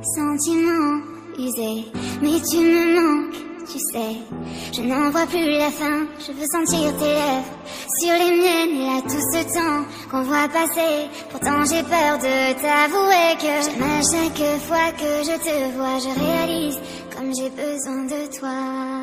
Sentiment usé, mais tu me manques, tu sais. Je n'en vois plus la fin, je veux sentir tes lèvres sur les miennes. Et là tout ce temps qu'on voit passer, pourtant j'ai peur de t'avouer que j'aime à chaque fois que je te vois. Je réalise comme j'ai besoin de toi.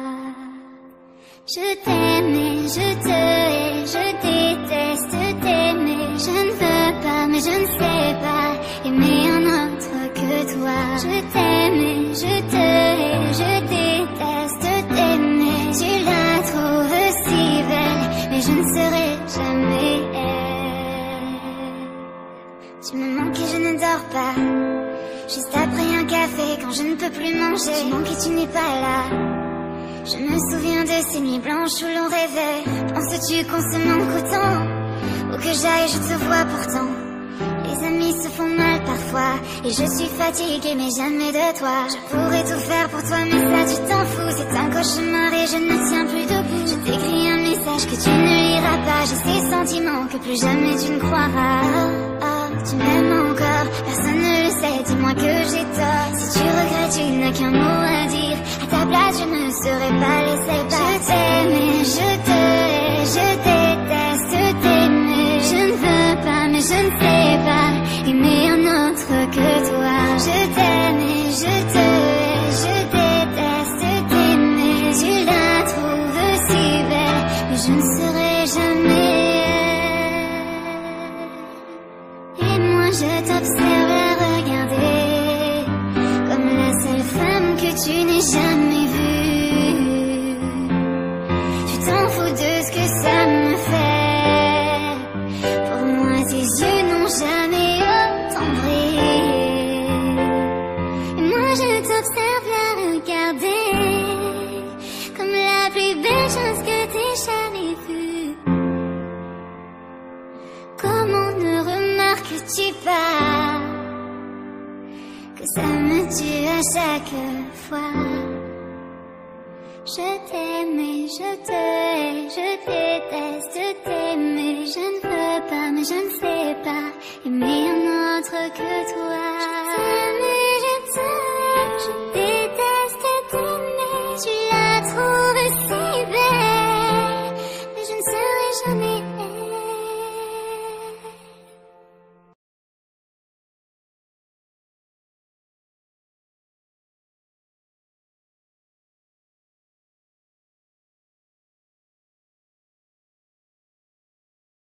Je t'aime et je te hais, je déteste t'aimer. Je ne veux pas, mais je ne sais pas aimer un autre que toi. Je t'aime et je te hais, je déteste t'aimer. Tu la trouves si belle, mais je ne serai jamais elle. Tu me manques et je ne dors pas, juste après un café quand je ne peux plus manger. Tu manques et tu n'es pas là. Je me souviens de ces nuits blanches où l'on rêvait. Penses-tu qu'on se manque autant? Où que j'aille je te vois pourtant. Les amis se font mal parfois, et je suis fatiguée mais jamais de toi. Je pourrais tout faire pour toi mais ça tu t'en fous. C'est un cauchemar et je ne tiens plus debout. Je t'écris un message que tu ne liras pas. J'ai ces sentiments que plus jamais tu ne croiras. Oh, oh, tu m'aimes encore, personne ne le sait, dis-moi que j'ai tort. Si tu regrettes tu n'as qu'un mot à dire. À ta place je ne serais pas laissé partir. Je t'aime et je te hais, je déteste t'aimer. Je ne veux pas mais je ne sais pas aimer un autre que toi. Je t'aime et je te hais, je déteste t'aimer. Tu la trouves si belle, mais je ne serai jamais elle. Et moi je t'observe la regarder comme la seule femme que tu n'aies jamais vue. Tu t'en fous de ce que ça me fait. Pour moi tes yeux n'ont jamais autant brillé. Et moi je t'observe la regarder comme la plus belle chose que t'aies jamais vue. Comment ne remarques-tu pas que ça me tue à chaque fois? Je t'aime et je te hais, je déteste t'aimer. Je ne veux pas mais je ne sais pas aimer un autre que toi. Je t'aime et je te hais, je déteste t'aimer. Tu la trouves